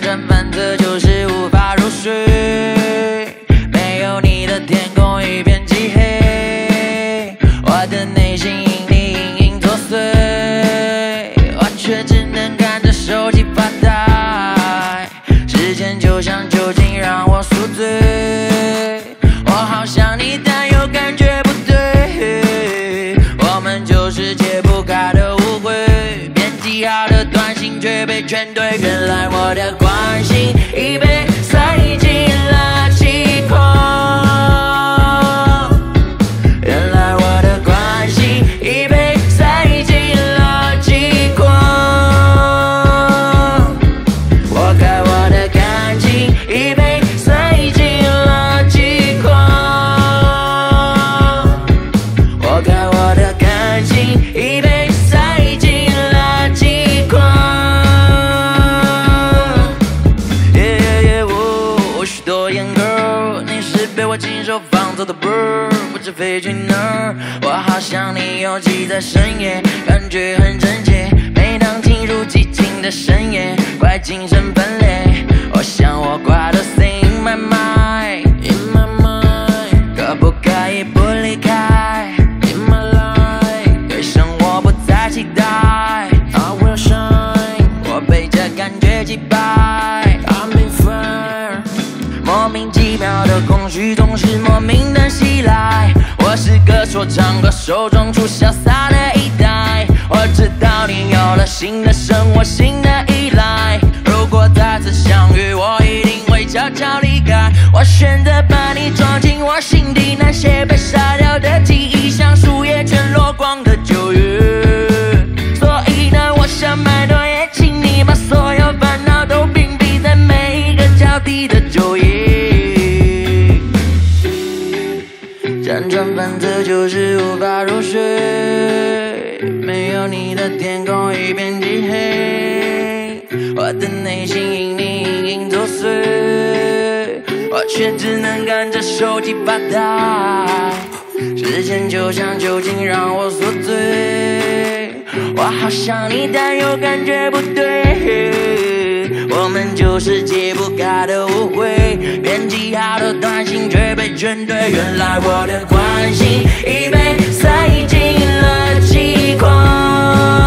转反侧就是无法入睡，没有你的天空一片漆黑，我的内心因你隐隐作祟，我却只能看着手机发呆，时间就像酒精让我宿醉，我好想你但又感觉不对，我们就是解不开的误会，编辑好的短信却被劝退，原来我的关心已被塞进了气孔，原来我的关心已被塞进了气孔，我看我的感情已被塞进了气孔，我看我的感情已被塞进了气孔。许多眼girl，你是被我亲手放走的 bird， 不知飞去哪儿。我好想你拥挤在深夜，感觉很真切。每当进入寂静的深夜，快精神分裂。我想我挂的 thing in my mind，in my mind， 可不可以不离开 ？In my life， 对生活不再期待。I will shine， 我被这感觉击败。I'm in fire。莫名其妙的空虚总是莫名的袭来，我是个说唱歌手，装出潇洒的一代。我知道你有了新的生活，新的依赖。如果再次相遇，我一定会悄悄离开。我选择把你装进我心底，那些被杀掉的记忆，像树叶全落光的9月。所以呢，我想拜托也请你把所有烦恼都屏蔽在每一个交替的昼夜。辗转反侧就是无法入睡，没有你的天空一片漆黑，我的内心因你隐隐作祟，我却只能看着手机发呆，时间就像酒精让我宿醉，我好想你但又感觉不对，我们就是解不开的误会，编辑好的短信却被劝退，原来我的关心已被塞进了气孔。